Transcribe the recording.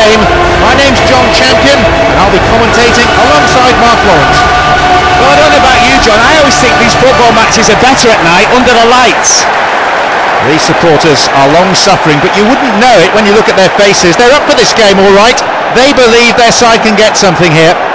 game. My name's John Champion, and I'll be commentating alongside Mark Lawrence. Well, I don't know about you, John. I always think these football matches are better at night under the lights. These supporters are long-suffering, but you wouldn't know it when you look at their faces. They're up for this game, all right. They believe their side can get something here.